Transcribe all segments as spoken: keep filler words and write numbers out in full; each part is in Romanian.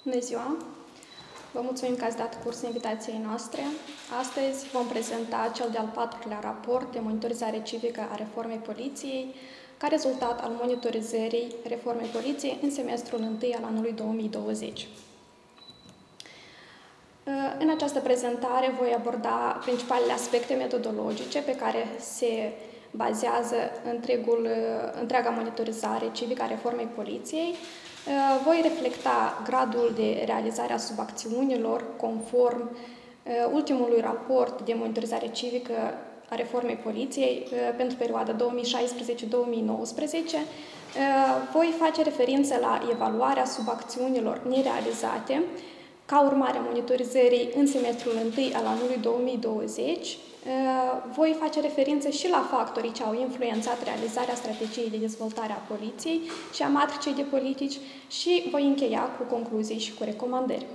Bună ziua! Vă mulțumim că ați dat curs invitației noastre. Astăzi vom prezenta cel de-al patrulea raport de monitorizare civică a reformei poliției, ca rezultat al monitorizării reformei poliției în semestrul întâi al anului două mii douăzeci. În această prezentare voi aborda principalele aspecte metodologice pe care se bazează întregul, întreaga monitorizare civică a reformei poliției. Voi reflecta gradul de realizare a subacțiunilor conform ultimului raport de monitorizare civică a reformei poliției pentru perioada două mii șaisprezece două mii nouăsprezece. Voi face referință la evaluarea subacțiunilor nerealizate ca urmare a monitorizării în semestrul întâi al anului două mii douăzeci. Voi face referință și la factorii ce au influențat realizarea strategiei de dezvoltare a poliției și a matricei de politici și voi încheia cu concluzii și cu recomandări.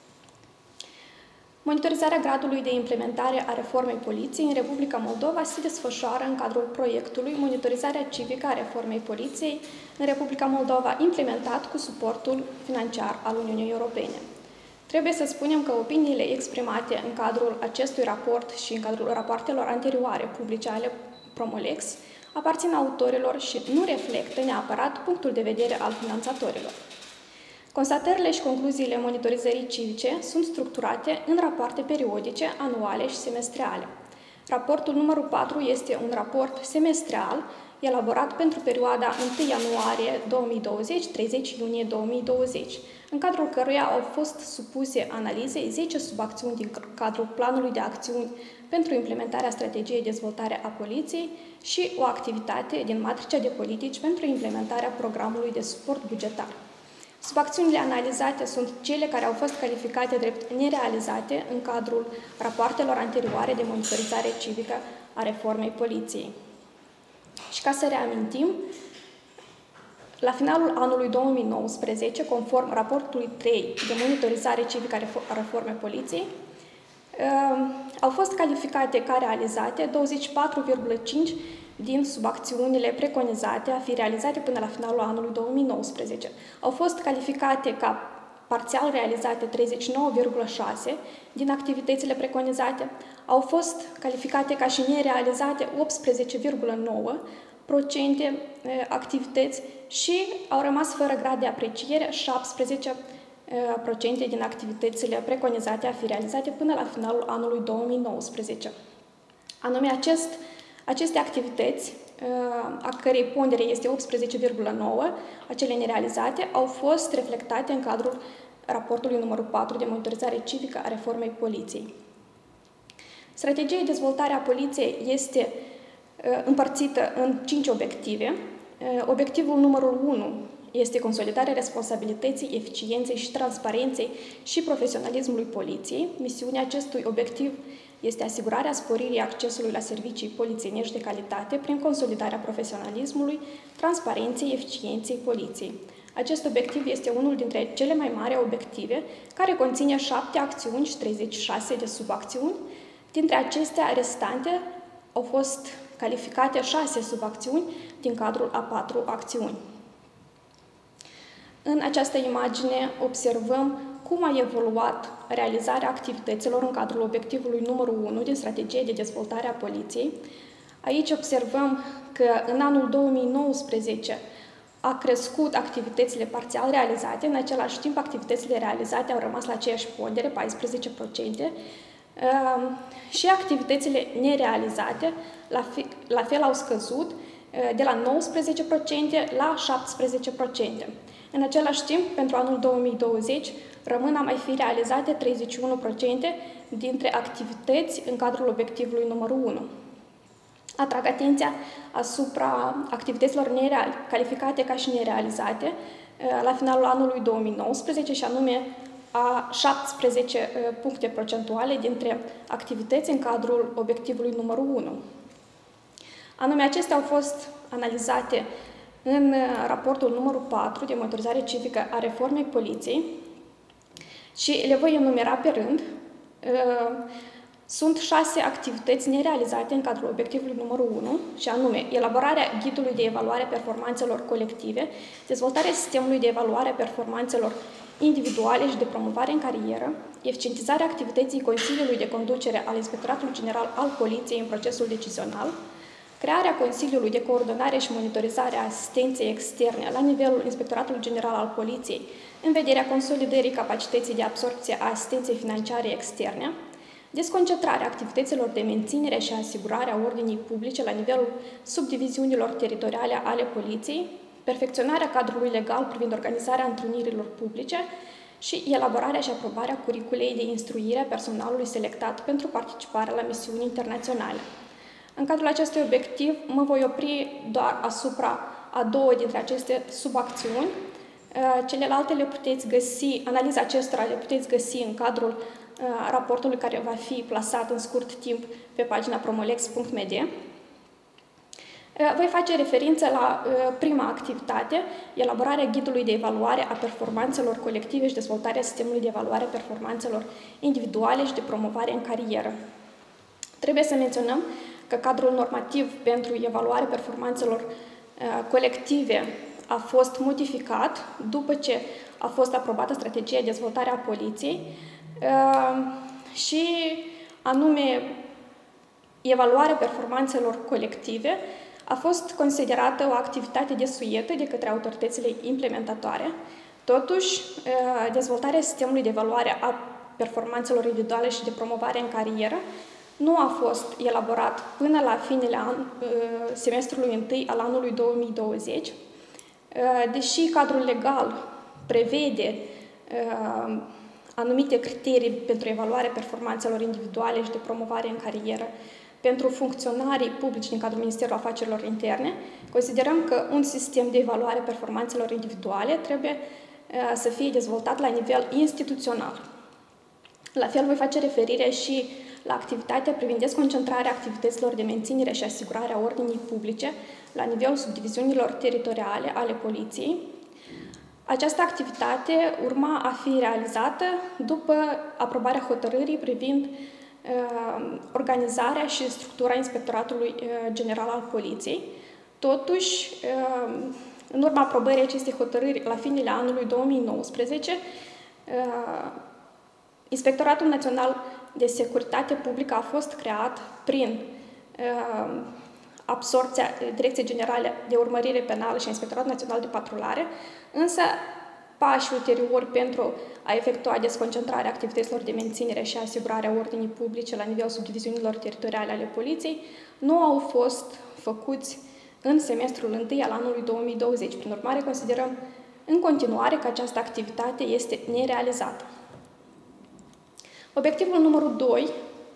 Monitorizarea gradului de implementare a reformei poliției în Republica Moldova se desfășoară în cadrul proiectului Monitorizarea civică a reformei poliției în Republica Moldova, implementat cu suportul financiar al Uniunii Europene. Trebuie să spunem că opiniile exprimate în cadrul acestui raport și în cadrul rapoartelor anterioare publice ale Promolex aparțin autorilor și nu reflectă neapărat punctul de vedere al finanțatorilor. Constatările și concluziile monitorizării civice sunt structurate în rapoarte periodice, anuale și semestriale. Raportul numărul patru este un raport semestrial elaborat pentru perioada întâi ianuarie două mii douăzeci - treizeci iunie două mii douăzeci, în cadrul căruia au fost supuse analizei zece subacțiuni din cadrul planului de acțiuni pentru implementarea strategiei de dezvoltare a poliției și o activitate din matricea de politici pentru implementarea programului de suport bugetar. Subacțiunile analizate sunt cele care au fost calificate drept nerealizate în cadrul rapoartelor anterioare de monitorizare civică a reformei poliției. Și ca să reamintim, la finalul anului două mii nouăsprezece, conform raportului trei de monitorizare civică a reformei poliției, au fost calificate ca realizate douăzeci și patru virgulă cinci din subacțiunile preconizate a fi realizate până la finalul anului două mii nouăsprezece. Au fost calificate ca parțial realizate treizeci și nouă virgulă șase din activitățile preconizate, au fost calificate ca și nerealizate optsprezece virgulă nouă procente activități și au rămas fără grad de apreciere șaptesprezece procente din activitățile preconizate a fi realizate până la finalul anului două mii nouăsprezece. Anume, acest, aceste activități, a cărei pondere este optsprezece virgulă nouă, acele nerealizate, au fost reflectate în cadrul raportului numărul patru de monitorizare civică a reformei poliției. Strategia de dezvoltare a poliției este împărțită în cinci obiective. Obiectivul numărul unu este consolidarea responsabilității, eficienței și transparenței și profesionalismului poliției. Misiunea acestui obiectiv este asigurarea sporirii accesului la servicii polițienești de calitate prin consolidarea profesionalismului, transparenței, eficienței poliției. Acest obiectiv este unul dintre cele mai mari obiective, care conține șapte acțiuni și treizeci și șase de subacțiuni. Dintre acestea restante au fost calificate șase subacțiuni din cadrul a patru acțiuni. În această imagine observăm cum a evoluat realizarea activităților în cadrul obiectivului numărul unu din strategie de dezvoltare a poliției. Aici observăm că în anul două mii nouăsprezece a crescut activitățile parțial realizate, în același timp activitățile realizate au rămas la aceeași pondere, paisprezece procente, și activitățile nerealizate la, fi, la fel au scăzut de la nouăsprezece procente la șaptesprezece procente. În același timp, pentru anul două mii douăzeci, rămân a mai fi realizate treizeci și unu procente dintre activități în cadrul obiectivului numărul unu. Atrag atenția asupra activităților calificate ca și nerealizate la finalul anului două mii nouăsprezece, și anume a șaptesprezece puncte procentuale dintre activități în cadrul obiectivului numărul unu. Anume, acestea au fost analizate în raportul numărul patru de monitorizare civică a reformei poliției și le voi enumera pe rând. Sunt șase activități nerealizate în cadrul obiectivului numărul unu, și anume elaborarea ghidului de evaluare a performanțelor colective, dezvoltarea sistemului de evaluare a performanțelor individuale și de promovare în carieră, eficientizarea activității Consiliului de Conducere al Inspectoratului General al Poliției în procesul decizional, crearea Consiliului de Coordonare și Monitorizare a Asistenței Externe la nivelul Inspectoratului General al Poliției în vederea consolidării capacității de absorbție a asistenței financiare externe, desconcentrarea activităților de menținere și asigurare a ordinii publice la nivelul subdiviziunilor teritoriale ale Poliției, perfecționarea cadrului legal privind organizarea întrunirilor publice și elaborarea și aprobarea curiculei de instruire a personalului selectat pentru participarea la misiuni internaționale. În cadrul acestui obiectiv, mă voi opri doar asupra a două dintre aceste subacțiuni. Celelalte le puteți găsi, analiza acestora le puteți găsi în cadrul raportului care va fi plasat în scurt timp pe pagina promolex punct m d. Voi face referință la prima activitate, elaborarea ghidului de evaluare a performanțelor colective și dezvoltarea sistemului de evaluare a performanțelor individuale și de promovare în carieră. Trebuie să menționăm că cadrul normativ pentru evaluarea performanțelor colective a fost modificat după ce a fost aprobată strategia de dezvoltare a Poliției și anume evaluarea performanțelor colective a fost considerată o activitate desuietă de către autoritățile implementatoare. Totuși, dezvoltarea sistemului de evaluare a performanțelor individuale și de promovare în carieră nu a fost elaborat până la finele an, semestrului întâi al anului două mii douăzeci, deși cadrul legal prevede anumite criterii pentru evaluarea performanțelor individuale și de promovare în carieră pentru funcționarii publici din cadrul Ministerului Afacerilor Interne, considerăm că un sistem de evaluare performanțelor individuale trebuie să fie dezvoltat la nivel instituțional. La fel voi face referire și la activitatea privind desconcentrarea activităților de menținere și asigurare a ordinii publice la nivelul subdiviziunilor teritoriale ale Poliției. Această activitate urma a fi realizată după aprobarea hotărârii privind uh, organizarea și structura Inspectoratului uh, General al Poliției. Totuși, uh, în urma aprobării acestei hotărâri la finele anului două mii nouăsprezece, uh, Inspectoratul Național de Securitate Publică a fost creat prin uh, absorbția Direcției Generale de Urmărire Penală și Inspectoratul Național de Patrulare, însă pașii ulteriori pentru a efectua desconcentrarea activităților de menținere și asigurarea ordinii publice la nivelul subdiviziunilor teritoriale ale Poliției nu au fost făcuți în semestrul întâi al anului două mii douăzeci. Prin urmare, considerăm în continuare că această activitate este nerealizată. Obiectivul numărul doi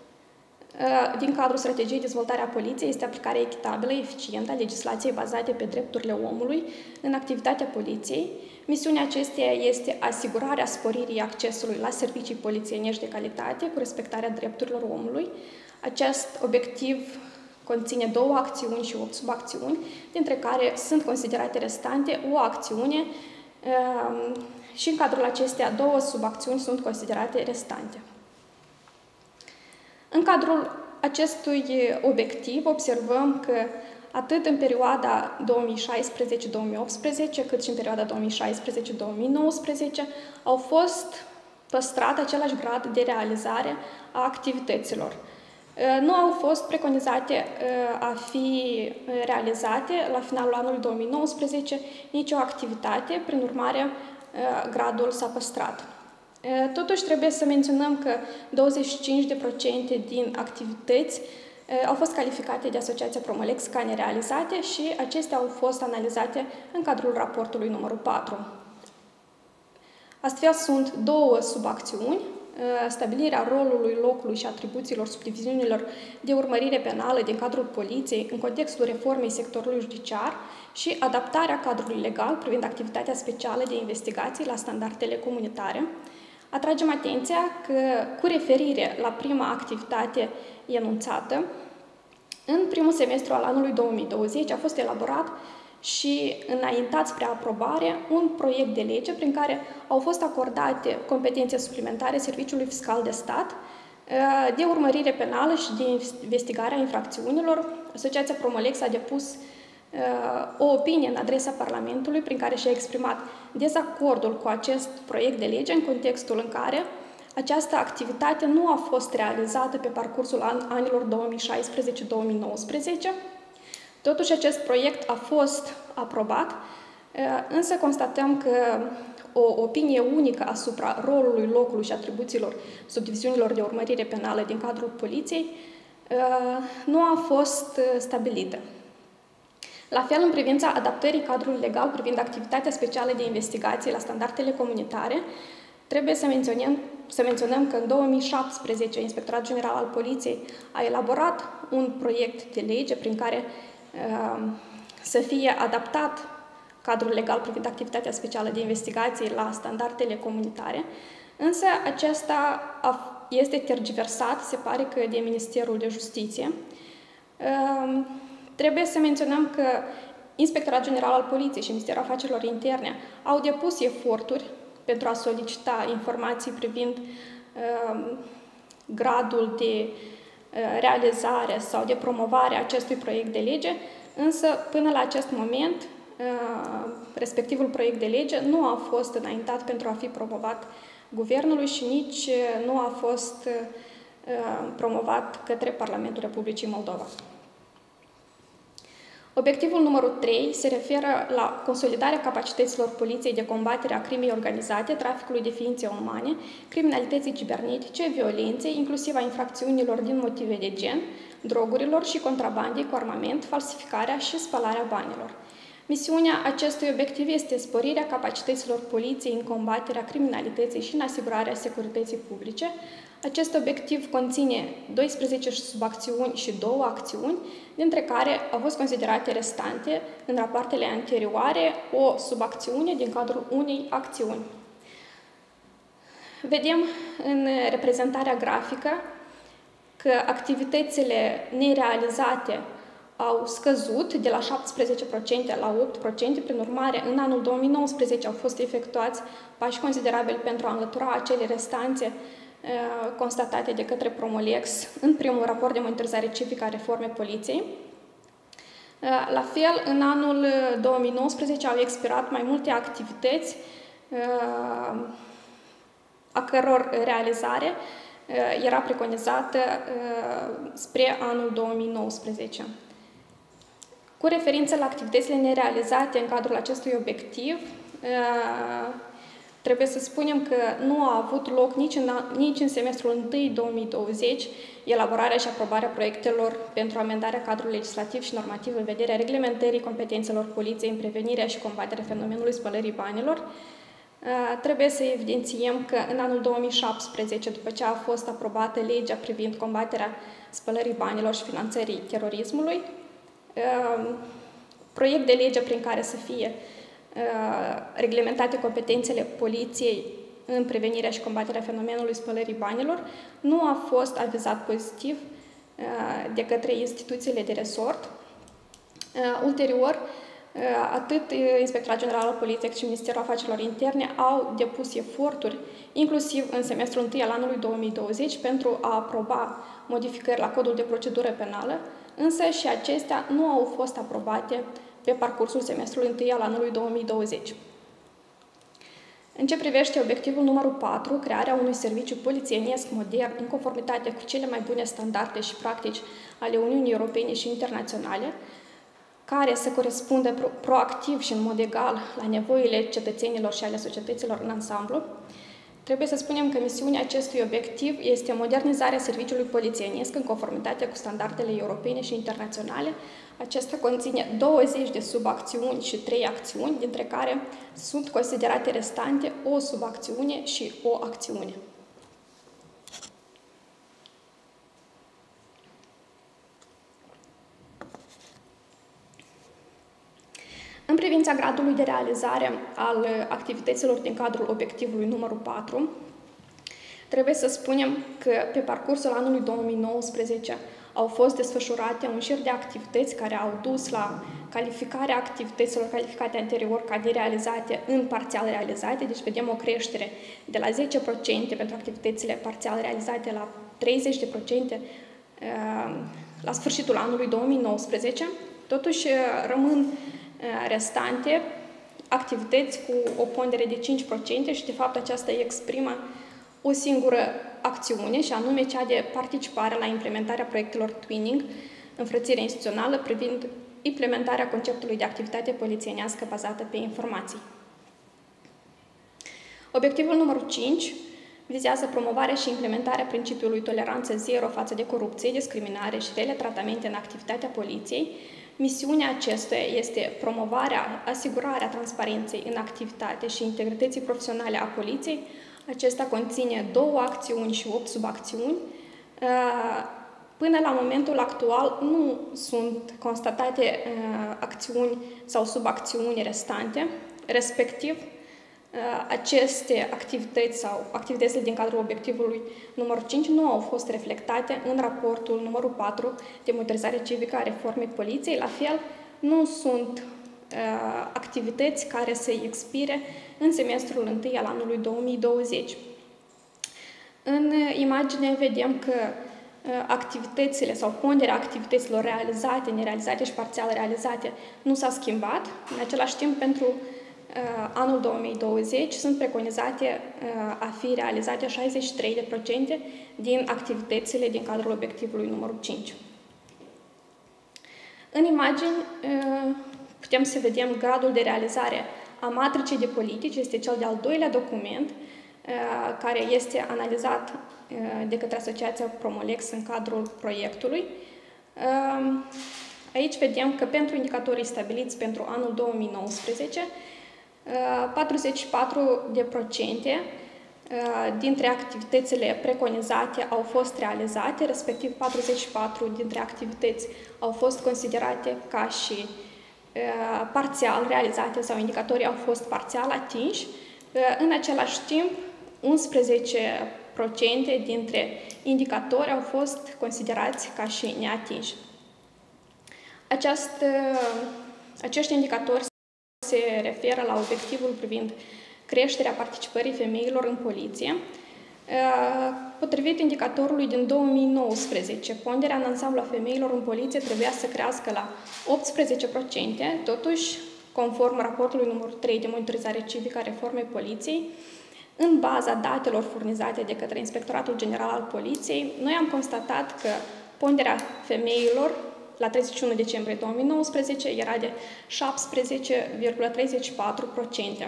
din cadrul strategiei de dezvoltare a Poliției este aplicarea echitabilă, eficientă a legislației bazate pe drepturile omului în activitatea Poliției. Misiunea acesteia este asigurarea sporirii accesului la servicii polițienești de calitate cu respectarea drepturilor omului. Acest obiectiv conține două acțiuni și opt subacțiuni, dintre care sunt considerate restante o acțiune și în cadrul acestea două subacțiuni sunt considerate restante. În cadrul acestui obiectiv observăm că atât în perioada două mii șaisprezece două mii optsprezece, cât și în perioada două mii șaisprezece două mii nouăsprezece au fost păstrat același grad de realizare a activităților. Nu au fost preconizate a fi realizate la finalul anului două mii nouăsprezece nicio activitate, prin urmare gradul s-a păstrat. Totuși, trebuie să menționăm că douăzeci și cinci la sută din activități au fost calificate de Asociația Promolex ca nerealizate și acestea au fost analizate în cadrul raportului numărul patru. Astfel, sunt două subacțiuni, stabilirea rolului, locului și atribuțiilor subdiviziunilor de urmărire penală din cadrul Poliției în contextul reformei sectorului judiciar și adaptarea cadrului legal privind activitatea specială de investigații la standardele comunitare. Atragem atenția că, cu referire la prima activitate enunțată, în primul semestru al anului două mii douăzeci a fost elaborat și înaintat spre aprobare un proiect de lege prin care au fost acordate competențe suplimentare Serviciului Fiscal de Stat de urmărire penală și de investigare a infracțiunilor. Asociația Promolex a depus o opinie în adresa Parlamentului prin care și-a exprimat dezacordul cu acest proiect de lege în contextul în care această activitate nu a fost realizată pe parcursul an anilor două mii șaisprezece două mii nouăsprezece. Totuși, acest proiect a fost aprobat, însă constatăm că o opinie unică asupra rolului, locului și atribuțiilor subdiviziunilor de urmărire penală din cadrul poliției nu a fost stabilită. La fel, în privința adaptării cadrului legal privind activitatea specială de investigație la standardele comunitare, trebuie să menționăm, să menționăm că în două mii șaptesprezece Inspectoratul General al Poliției a elaborat un proiect de lege prin care uh, să fie adaptat cadrul legal privind activitatea specială de investigație la standardele comunitare, însă acesta a, este tergiversat, se pare că de Ministerul de Justiție. Uh, trebuie să menționăm că Inspectoratul General al Poliției și Ministerul Afacerilor Interne au depus eforturi pentru a solicita informații privind uh, gradul de uh, realizare sau de promovare a acestui proiect de lege, însă până la acest moment uh, respectivul proiect de lege nu a fost înaintat pentru a fi promovat guvernului și nici uh, nu a fost uh, promovat către Parlamentul Republicii Moldova. Obiectivul numărul trei se referă la consolidarea capacităților poliției de combatere a crimei organizate, traficului de ființe umane, criminalității cibernetice, violenței, inclusiv a infracțiunilor din motive de gen, drogurilor și contrabandei cu armament, falsificarea și spălarea banilor. Misiunea acestui obiectiv este sporirea capacităților poliției în combaterea criminalității și în asigurarea securității publice. Acest obiectiv conține doisprezece subacțiuni și două acțiuni, dintre care au fost considerate restante în rapoartele anterioare o subacțiune din cadrul unei acțiuni. Vedem în reprezentarea grafică că activitățile nerealizate au scăzut de la șaptesprezece la opt la sută, prin urmare, în anul două mii nouăsprezece au fost efectuați pași considerabili pentru a înlătura acele restanțe uh, constatate de către Promolex în primul raport de monitorizare civică a reformei poliției. Uh, la fel, în anul două mii nouăsprezece au expirat mai multe activități uh, a căror realizare uh, era preconizată uh, spre anul două mii nouăsprezece. Cu referință la activitățile nerealizate în cadrul acestui obiectiv, trebuie să spunem că nu a avut loc nici în, nici în semestrul întâi două mii douăzeci elaborarea și aprobarea proiectelor pentru amendarea cadrului legislativ și normativ în vederea reglementării competențelor poliției în prevenirea și combaterea fenomenului spălării banilor. Trebuie să evidențiem că în anul două mii șaptesprezece, după ce a fost aprobată legea privind combaterea spălării banilor și finanțării terorismului, proiect de lege prin care să fie reglementate competențele poliției în prevenirea și combaterea fenomenului spălării banilor nu a fost avizat pozitiv de către instituțiile de resort. Ulterior, atât Inspectoratul General al Poliției cât și Ministerul Afacerilor Interne au depus eforturi, inclusiv în semestrul întâi al anului două mii douăzeci, pentru a aproba modificări la Codul de Procedură Penală, însă și acestea nu au fost aprobate pe parcursul semestrului întâi al anului două mii douăzeci. În ce privește obiectivul numărul patru, crearea unui serviciu polițienesc modern în conformitate cu cele mai bune standarde și practici ale Uniunii Europene și internaționale, care să corespundă pro proactiv și în mod egal la nevoile cetățenilor și ale societăților în ansamblu, trebuie să spunem că misiunea acestui obiectiv este modernizarea serviciului polițienesc în conformitate cu standardele europene și internaționale. Acesta conține douăzeci de subacțiuni și trei acțiuni, dintre care sunt considerate restante o subacțiune și o acțiune. În privința gradului de realizare al activităților din cadrul obiectivului numărul patru, trebuie să spunem că pe parcursul anului două mii nouăsprezece au fost desfășurate un șir de activități care au dus la calificarea activităților calificate anterior ca nerealizate în parțial realizate, deci vedem o creștere de la zece la sută pentru activitățile parțial realizate la treizeci la sută la sfârșitul anului două mii nouăsprezece. Totuși, rămân restante activități cu o pondere de cinci la sută și, de fapt, aceasta exprimă o singură acțiune, și anume cea de participare la implementarea proiectelor Twinning, înfrățire instituțională privind implementarea conceptului de activitate polițienească bazată pe informații. Obiectivul numărul cinci vizează promovarea și implementarea principiului toleranță zero față de corupție, discriminare și rele tratamente în activitatea poliției. Misiunea acestuia este promovarea, asigurarea transparenței în activitate și integrității profesionale a poliției. Acesta conține două acțiuni și opt subacțiuni. Până la momentul actual nu sunt constatate acțiuni sau subacțiuni restante, respectiv aceste activități sau activitățile din cadrul obiectivului numărul cinci nu au fost reflectate în raportul numărul patru de monitorizare civică a reformei poliției. La fel, nu sunt uh, activități care să expire în semestrul întâi al anului două mii douăzeci. În imagine vedem că uh, activitățile sau ponderea activităților realizate, nerealizate și parțial realizate nu s-a schimbat. În același timp, pentru anul două mii douăzeci sunt preconizate a fi realizate șaizeci și trei la sută din activitățile din cadrul obiectivului numărul cinci. În imagini putem să vedem gradul de realizare a matricii de politici, este cel de-al doilea document care este analizat de către Asociația Promolex în cadrul proiectului. Aici vedem că pentru indicatorii stabiliți pentru anul două mii nouăsprezece, patruzeci și patru la sută dintre activitățile preconizate au fost realizate, respectiv patruzeci și patru dintre activități au fost considerate ca și parțial realizate sau indicatorii au fost parțial atinși. În același timp, unsprezece la sută dintre indicatori au fost considerați ca și neatinși. Această, acești indicatori se referă la obiectivul privind creșterea participării femeilor în poliție. Potrivit indicatorului din două mii nouăsprezece, ponderea în ansamblu a femeilor în poliție trebuia să crească la optsprezece la sută, totuși, conform raportului numărul trei de monitorizare civică a reformei poliției, în baza datelor furnizate de către Inspectoratul General al Poliției, noi am constatat că ponderea femeilor la treizeci și unu decembrie două mii nouăsprezece era de șaptesprezece virgulă treizeci și patru la sută.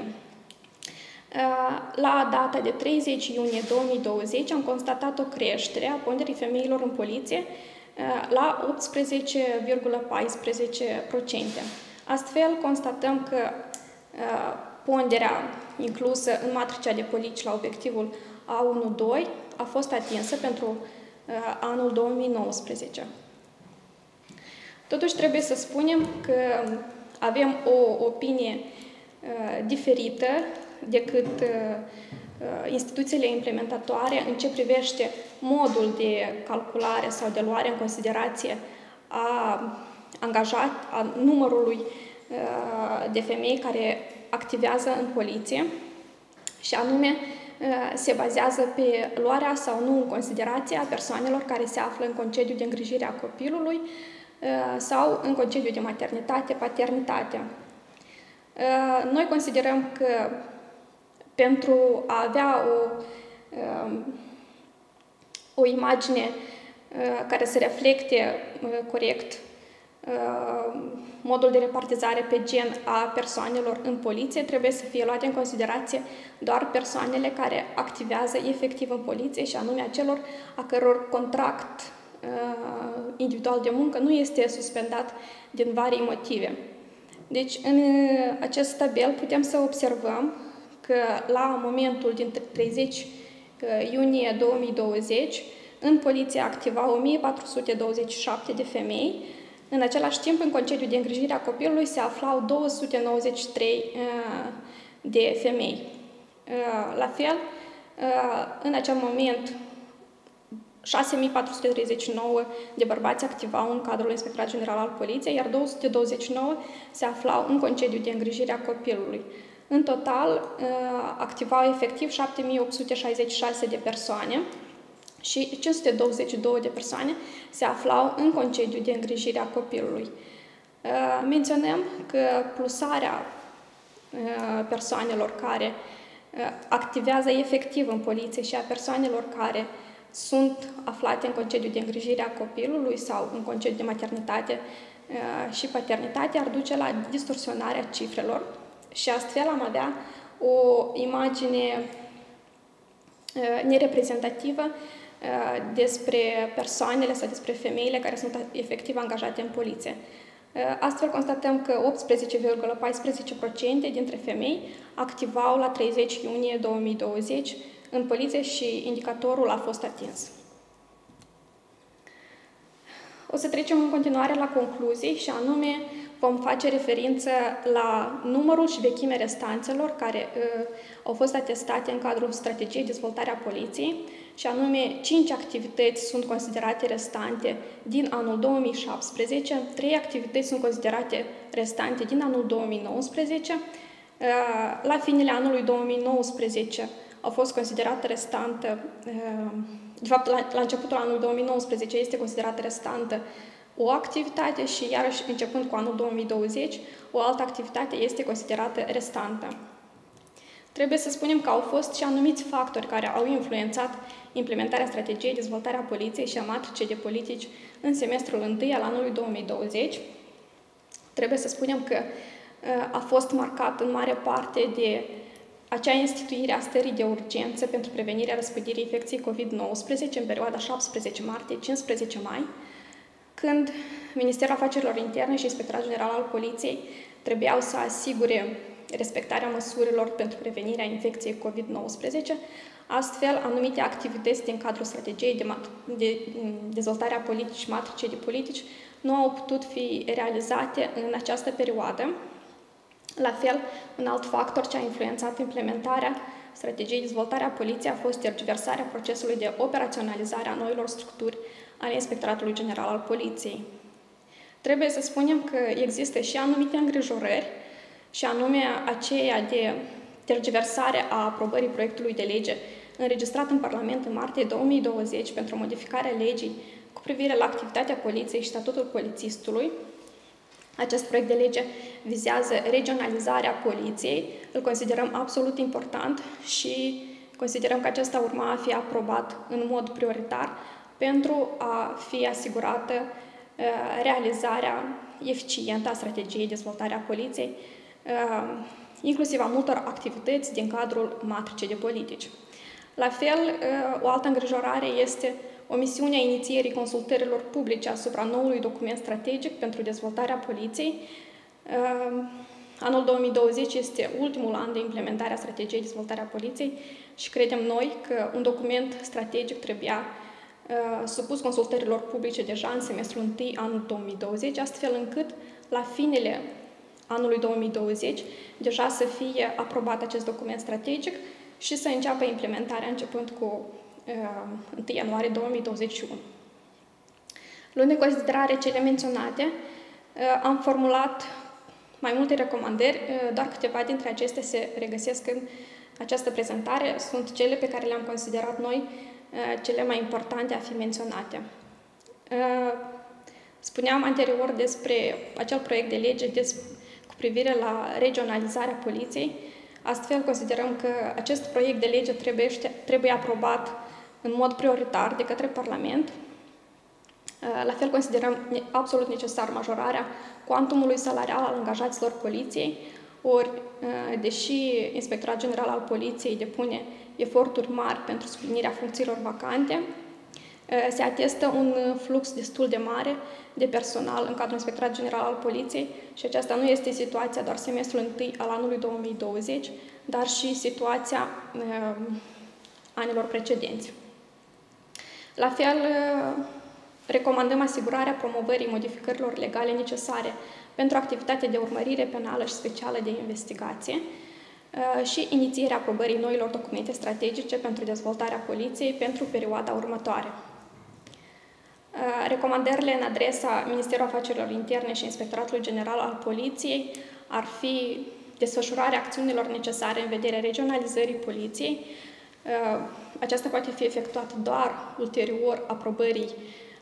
La data de treizeci iunie două mii douăzeci am constatat o creștere a ponderii femeilor în poliție la optsprezece virgulă paisprezece la sută. Astfel, constatăm că ponderea inclusă în matricea de politici la obiectivul A unu doi a fost atinsă pentru anul două mii nouăsprezece. Totuși, trebuie să spunem că avem o opinie uh, diferită decât uh, instituțiile implementatoare în ce privește modul de calculare sau de luare în considerație a angajat, a numărului uh, de femei care activează în poliție, și anume uh, se bazează pe luarea sau nu în considerație a persoanelor care se află în concediu de îngrijire a copilului sau în concediu de maternitate, paternitate. Noi considerăm că pentru a avea o, o imagine care să reflecte corect modul de repartizare pe gen a persoanelor în poliție, trebuie să fie luate în considerație doar persoanele care activează efectiv în poliție, și anume acelor a căror contract individual de muncă nu este suspendat din vari motive. Deci, în acest tabel putem să observăm că la momentul din treizeci iunie două mii douăzeci, în poliție activau o mie patru sute douăzeci și șapte de femei, în același timp, în concediu de îngrijire a copilului se aflau două sute nouăzeci și trei de femei. La fel, în acel moment, șase mii patru sute treizeci și nouă de bărbați activau în cadrul Inspectoratului General al Poliției, iar două sute douăzeci și nouă se aflau în concediu de îngrijire a copilului. În total, activau efectiv șapte mii opt sute șaizeci și șase de persoane și cinci sute douăzeci și două de persoane se aflau în concediu de îngrijire a copilului. Menționăm că plusarea persoanelor care activează efectiv în poliție și a persoanelor care sunt aflate în concediu de îngrijire a copilului sau în concediu de maternitate și paternitate ar duce la distorsionarea cifrelor și astfel am avea o imagine nereprezentativă despre persoanele sau despre femeile care sunt efectiv angajate în poliție. Astfel constatăm că optsprezece virgulă paisprezece la sută dintre femei activau la treizeci iunie două mii douăzeci în poliție și indicatorul a fost atins. O să trecem în continuare la concluzii și anume vom face referință la numărul și vechimea restanțelor care uh, au fost atestate în cadrul strategiei de dezvoltare a poliției și anume cinci activități sunt considerate restante din anul două mii șaptesprezece, trei activități sunt considerate restante din anul două mii nouăsprezece, uh, la finele anului două mii nouăsprezece au fost considerate restantă, uh, de fapt la, la începutul anului două mii nouăsprezece este considerată restantă o activitate și iarăși începând cu anul două mii douăzeci, o altă activitate este considerată restantă. Trebuie să spunem că au fost și anumiți factori care au influențat implementarea strategiei de dezvoltare a poliției și a matricei de politici în semestrul întâi al anului două mii douăzeci. Trebuie să spunem că a fost marcat în mare parte de acea instituire a stării de urgență pentru prevenirea răspândirii infecției COVID nouăsprezece în perioada șaptesprezece martie - cincisprezece mai, când Ministerul Afacerilor Interne și Inspectoratul General al Poliției trebuiau să asigure respectarea măsurilor pentru prevenirea infecției COVID nouăsprezece. Astfel, anumite activități din cadrul strategiei de, de dezvoltare a politicii, matricei de politici, nu au putut fi realizate în această perioadă. La fel, un alt factor ce a influențat implementarea strategiei de dezvoltare a poliției a fost tergiversarea procesului de operaționalizare a noilor structuri ale Inspectoratului General al Poliției. Trebuie să spunem că există și anumite îngrijorări, și anume aceea de tergiversare a aprobării proiectului de lege înregistrat în Parlament în martie două mii douăzeci pentru modificarea legii cu privire la activitatea poliției și statutul polițistului. Acest proiect de lege vizează regionalizarea poliției, îl considerăm absolut important și considerăm că acesta urma a fi aprobat în mod prioritar pentru a fi asigurată uh, realizarea eficientă a strategiei de dezvoltare a poliției, uh, inclusiv a multor activități din cadrul matricei de politici. La fel, uh, o altă îngrijorare este omisiunea inițierii consultărilor publice asupra noului document strategic pentru dezvoltarea poliției. Uh, anul două mii douăzeci este ultimul an de implementare a strategiei de dezvoltare a poliției și credem noi că un document strategic trebuia supus consultărilor publice deja în semestrul întâi anul două mii douăzeci, astfel încât la finele anului două mii douăzeci deja să fie aprobat acest document strategic și să înceapă implementarea începând cu uh, întâi ianuarie două mii douăzeci și unu. Luând în considerare cele menționate, uh, am formulat mai multe recomandări, uh, doar câteva dintre acestea se regăsesc în această prezentare, sunt cele pe care le-am considerat noi cele mai importante a fi menționate. Spuneam anterior despre acel proiect de lege des, cu privire la regionalizarea poliției. Astfel, considerăm că acest proiect de lege trebuie, trebuie aprobat în mod prioritar de către Parlament. La fel, considerăm absolut necesar majorarea cuantumului salarial al angajaților poliției, ori, deși Inspectoratul General al Poliției depune eforturi mari pentru suplinirea funcțiilor vacante, se atestă un flux destul de mare de personal în cadrul Inspectoratului General al Poliției și aceasta nu este situația doar semestrul întâi al anului două mii douăzeci, dar și situația uh, anilor precedenți. La fel, uh, recomandăm asigurarea promovării modificărilor legale necesare pentru activitatea de urmărire penală și specială de investigație și inițierea aprobării noilor documente strategice pentru dezvoltarea poliției pentru perioada următoare. Recomandările în adresa Ministerului Afacerilor Interne și Inspectoratului General al Poliției ar fi desfășurarea acțiunilor necesare în vederea regionalizării poliției. Aceasta poate fi efectuată doar ulterior aprobării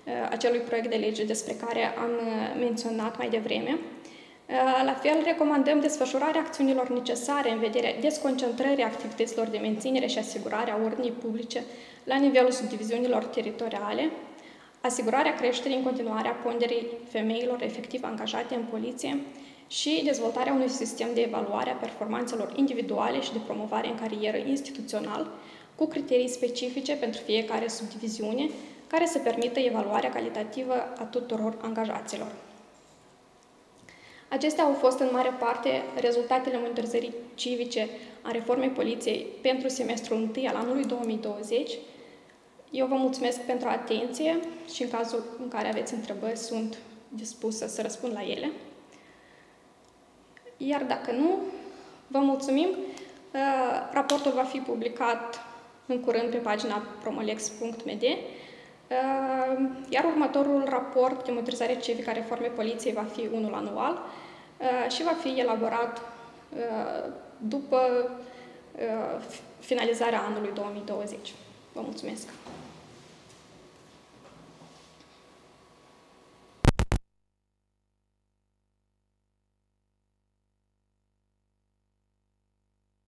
acelui proiect de lege despre care am menționat mai devreme. La fel, recomandăm desfășurarea acțiunilor necesare în vederea desconcentrării activităților de menținere și asigurare a ordinii publice la nivelul subdiviziunilor teritoriale, asigurarea creșterii în continuare a ponderii femeilor efectiv angajate în poliție și dezvoltarea unui sistem de evaluare a performanțelor individuale și de promovare în carieră instituțional, cu criterii specifice pentru fiecare subdiviziune, care să permită evaluarea calitativă a tuturor angajaților. Acestea au fost în mare parte rezultatele monitorizării civice a reformei poliției pentru semestrul întâi al anului două mii douăzeci. Eu vă mulțumesc pentru atenție și în cazul în care aveți întrebări, sunt dispusă să răspund la ele. Iar dacă nu, vă mulțumim. Raportul va fi publicat în curând pe pagina promolex punct m d, iar următorul raport de monitorizare civică a reformei poliției va fi unul anual și va fi elaborat după finalizarea anului două mii douăzeci. Vă mulțumesc!